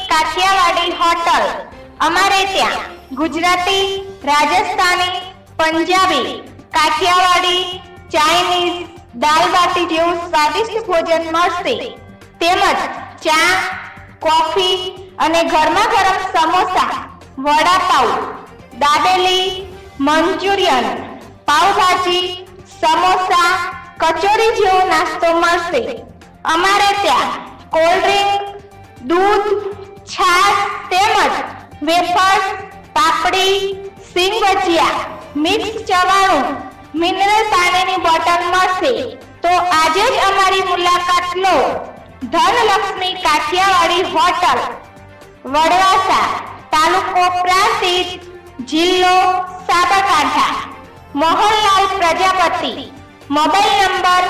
Kathiawadi hotel. અમારે ત્યાં Gujarati, Rajasthani, Punjabi, Kathiyawadi, Chinese, દાલ બાટી જેવું સ્વાદિષ્ટ ભોજન મળશે। તેમજ ચા, કોફી અને ગરમા ગરમ સમોસા, વડાપાઉં, દાબેલી, મંચુરિયન, પાવભાજી, સમોસા, કચોરી જેવો નાસ્તો મળશે। અમારે ત્યાં કોલ્ડ ડ્રિંક, દૂધ, છાશ તેમજ વેફર્સ, પાપડી, સિંગ ભજીયા, મિક્સ ચવાણું, મિનરલ પાણીની બોટલ મળશે। તો આજે જ અમારી મુલાકાત લો। ધનલક્ષ્મી કાઠિયાવાડી હોટલ, વડવાસા, તાલુકો પ્રાંતિજ, જિલ્લો Sabarkantha. Mohanlal Prajapati, mobile number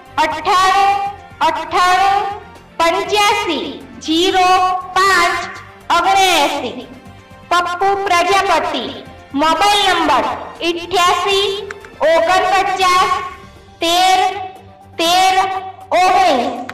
98-88-85-05-79। Pappu Prajapati, mobile number 88-49-13-13-19।